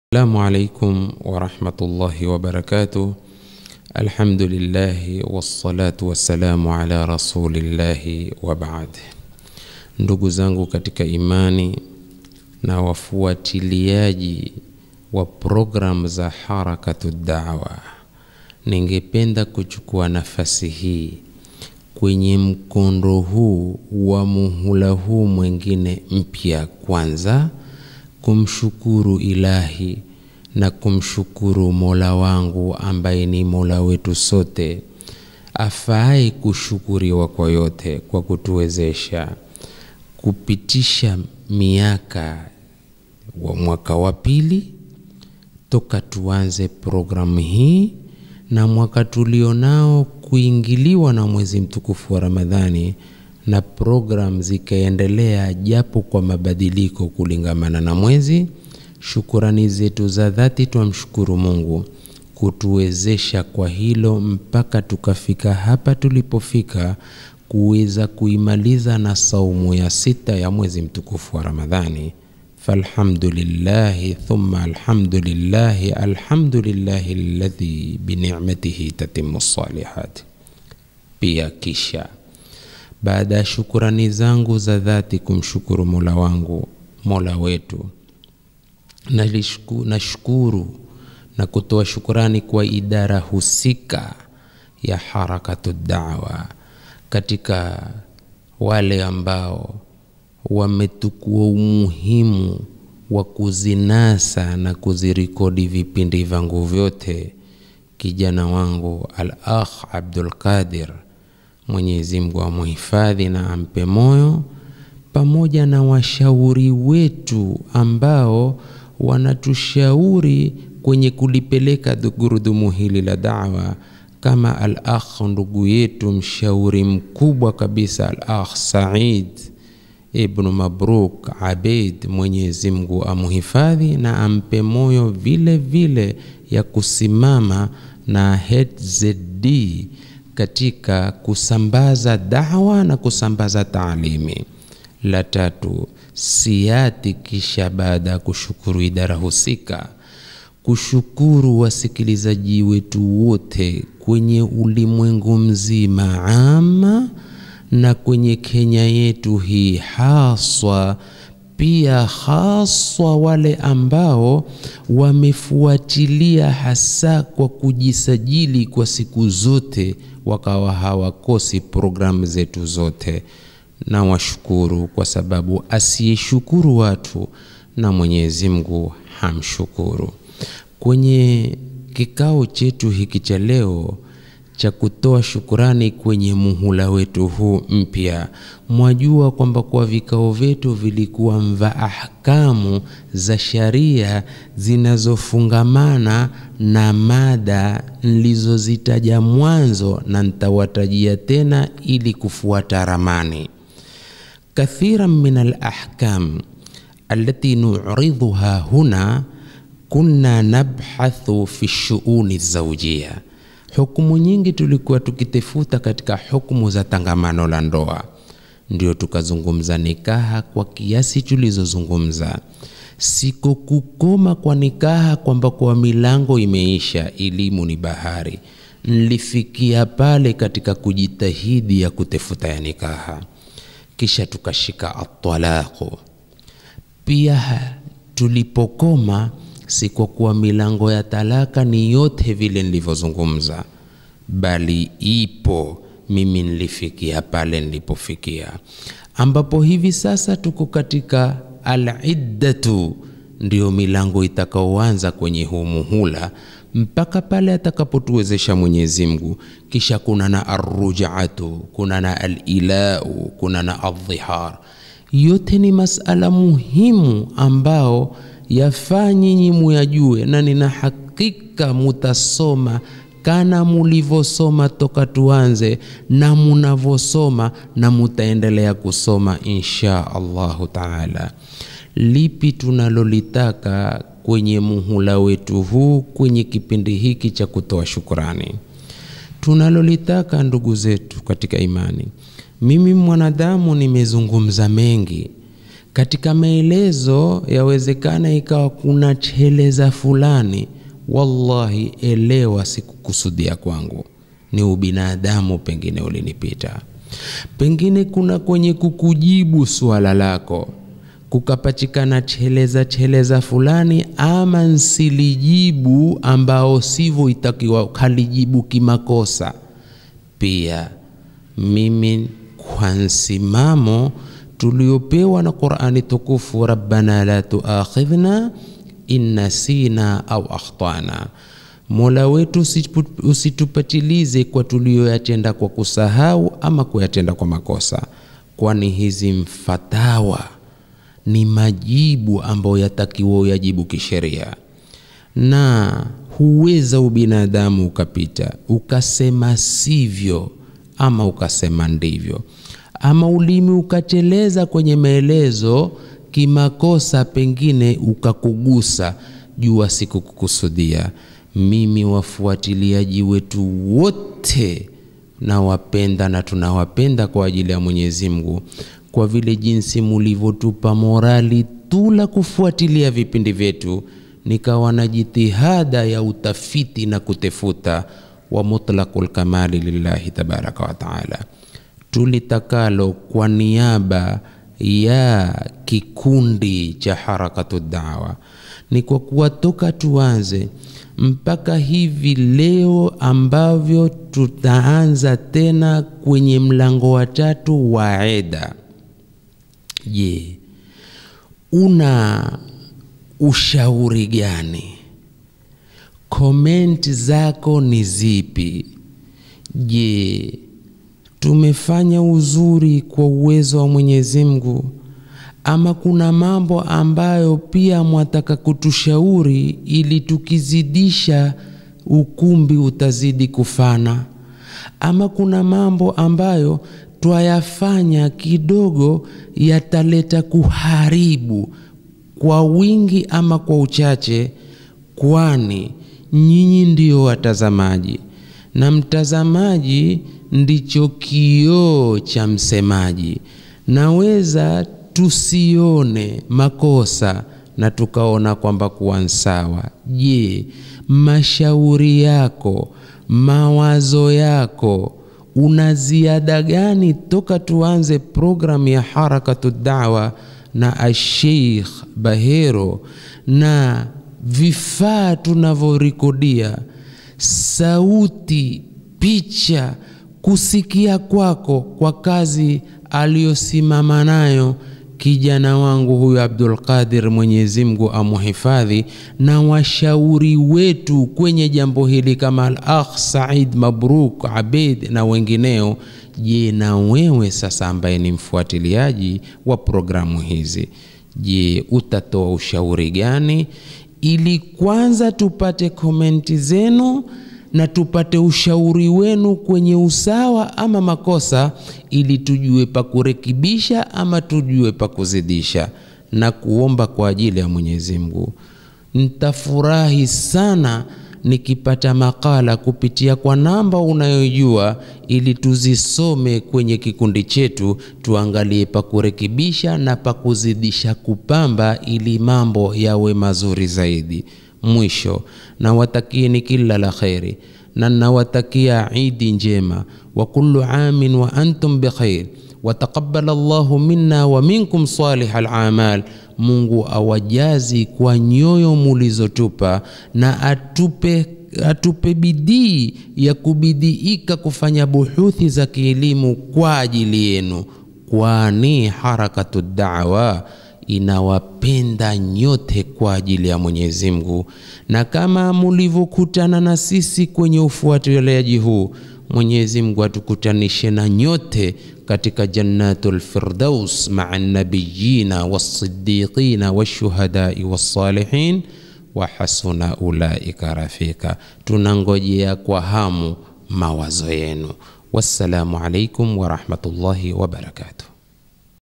السلام عليكم ورحمة الله وبركاته. الحمد لله والصلاة والسلام على رسول الله وبعد. Ndugu zangu katika imani na wafuatiliaji wa program za Harakatu Da'wa, ningependa kuchukua nafasi hii kwenye mkondo huu wa muhula huu mwingine mpya, kwanza kumshukuru Ilahi na kumshukuru Mola wangu ambaye ni Mola wetu sote, afai kushukuriwa kwa yote, kwa kutuwezesha kupitisha miaka wa mwaka wa pili toka tuanze programu hii, na mwaka tulionao kuingiliwa na mwezi mtukufu wa Ramadhani, na program zikaendelea japo kwa mabadiliko kulingamana na mwezi. Shukurani zetu za dhati tumshukuru Mungu kutuwezesha kwa hilo mpaka tukafika hapa tulipofika, kuweza kuimaliza na saumu ya 6 ya mwezi mtukufu wa Ramadhani. Falhamdulillahi thumma alhamdulillahi, alhamdulillahi alladhi bini'matihi tatimmu salihat. Pia kisha baada ya shukurani zangu za dhati kumshukuru Mola wangu, Mola wetu, nashukuru na kutoa shukurani kwa idara husika ya Harakatu Da'wa, katika wale ambao wametukua umuhimu wa kuzinasa na kuzirekodi vipindi vangu vyote. Kijana wangu Al-Akh Abdul Qadir, Mwenyezi Mungu amhifadhi na ampe moyo, pamoja na washauri wetu ambao wanatushauri kwenye kulipeleka gurudumu hili la da'wa, kama Al-Akh ndugu yetu mshauri mkubwa kabisa Al-Akh Said ibn Mabruk Abid, Mwenyezi Mungu amhifadhi na ampe moyo vile vile ya kusimama na HZD katika kusambaza da'wa na kusambaza taalimi. La tatu, siati kisha baada kushukuru idara husika, kushukuru wasikilizaji wetu wote kwenye ulimwengu mzima ama na kwenye Kenya yetu hii haswa, pia haswa wale ambao wamefuatilia hasa kwa kujisajili kwa siku zote, wakawa hawakosi programu zetu zote. Na washukuru, kwa sababu asiyeshukuru watu na Mwenyezi Mungu hamshukuru. Kwenye kikao chetu hiki cha leo cha kutoa shukurani kwenye muhula wetu huu mpya, mwajua kwamba kwa vikao vyetu vilikuwa mva ahkamu za sharia zinazofungamana na mada nilizozitaja mwanzo, na nitawatajia tena ili kufuata ramani. Kathira min al-ahkam allati nu'ridhuha huna kunna nabhathu fi shu'uni zawjiyya. Hukumu nyingi tulikuwa tukitafuta katika hukumu za tangamano la ndoa, ndio tukazungumza nikaha kwa kiasi tulizozungumza. Siko kukoma kwa nikaha kwamba kwa milango imeisha, elimu ni bahari. Nilifikia pale katika kujitahidi ya kutafuta ya nikaha, kisha tukashika at-talaqu. Pia tulipokoma siko kwa milango ya talaka ni yote vile nilivyozungumza, bali ipo, mimi nilifikia pale nilipofikia, ambapo hivi sasa tuko katika al-iddatu, ndio milango itakaoanza kwenye huu muhula mpaka pale atakapotuwezesha Mwenyezi Mungu. Kisha kuna na ar-ruj'atu, kuna na al-ilau, kuna na adh-dhihar. Yote ni masala muhimu ambao yafanyi nyinyi muyajue, na nina hakika mutasoma kana mulivosoma toka tuanze, na munavosoma na mutaendelea kusoma insha Allahu Taala. Lipi tunalolitaka kwenye muhula wetu huu, kwenye kipindi hiki cha kutoa shukrani? Tunalolitaka ndugu zetu katika imani, mimi mwanadamu nimezungumza mengi Katika maelezo yawezekana ikawa kuna cheleza fulani, wallahi elewa sikukusudia kwangu, ni ubinadamu pengine ulinipita. Pengine kuna kwenye kukujibu swala lako kukapachikana cheleza fulani, ama nsilijibu ambao sivyo itakiwa kalijibu kimakosa. Pia mimi kwa msimamo tuliopewa na Qur'ani tukufu, rabbana la tuakhidhna in nasina au akhtana, Mola wetu usitupatilize kwa tulioyatenda kwa kusahau ama kuyatenda kwa makosa. Kwani hizi mfatawa ni majibu ambayo yatakiwa yajibu kisheria, na huweza ubinadamu ukapita ukasema sivyo ama ukasema ndivyo, ama ulimi ukacheleza kwenye maelezo kimakosa, pengine ukakugusa, jua sikukusudia. Mimi wafuatiliaji wetu wote na wapenda na tunawapenda kwa ajili ya Mwenyezi Mungu, kwa vile jinsi mlivyotupa morali tula kufuatilia vipindi vyetu, nikawa na jitihada ya utafiti na kutefuta wa mutlaqul kamali lillahi tabaraka wa taala. Tulitakalo kwa niaba ya kikundi cha Harakatud Da'wa ni kwa kuwa toka tuanze mpaka hivi leo ambavyo tutaanza tena kwenye mlango wa 3 wa eda. Je, una ushauri gani? Comment zako ni zipi? Je, tumefanya uzuri kwa uwezo wa Mwenyezi Mungu, ama kuna mambo ambayo pia mwataka kutushauri ili tukizidisha ukumbi utazidi kufana, ama kuna mambo ambayo twayafanya kidogo yataleta kuharibu kwa wingi ama kwa uchache? Kwani nyinyi ndio watazamaji na mtazamaji ndicho kioo cha msemaji. Naweza tusione makosa na tukaona kwamba kuwa sawa. Je, mashauri yako, mawazo yako, una ziada gani toka tuanze program ya Harakatud Da'wa na Sheikh Bahero, na vifaa tunavyorekodia, sauti, picha, kusikia kwako kwa kazi aliyosimama nayo kijana wangu huyu Abdul Qadir, Mwenyezi Mungu amuhifadhi, na washauri wetu kwenye jambo hili kama al-akh Said Mabruk Abed na wengineo. Je, na wewe sasa ambaye ni mfuatiliaji wa programu hizi, je, utatoa ushauri gani? Ili kwanza tupate komenti zenu na tupate ushauri wenu kwenye usawa ama makosa, ili tujue pa kurekebisha ama tujue pa kuzidisha. Na kuomba kwa ajili ya Mwenyezi Mungu, nitafurahi sana nikipata makala kupitia kwa namba unayojua, ili tuzisome kwenye kikundi chetu, tuangalie pa kurekebisha na pa kuzidisha kupamba, ili mambo yawe mazuri zaidi. Mwisho, na watakieni kila la khairi, na nawatakia Idi njema, wa kullu amin wa antum bikhair, wa taqabbal Allahu minna wa minkum salihal a'mal. Mungu awajazi kwa nyoyo mulizotupa, na atupe bidii ya kubidiika kufanya buhuthi za kielimu kwa ajili yenu, kwani Harakatud Da'wa inawapenda nyote kwa ajili ya Mwenyezi Mungu. Na kama mlivyokutana na sisi kwenye ufuatiliaji huu, Mwenyezi Mungu atukutanishe na nyote katika jannatul firdaus ma'a nabiyina was-siddiqina wash-shuhada'i was-salihin wa hasuna ulaika rafika. Tunangojea kwa hamu mawazo yenu. Wassalamu alaikum wa rahmatullahi wa barakatuh.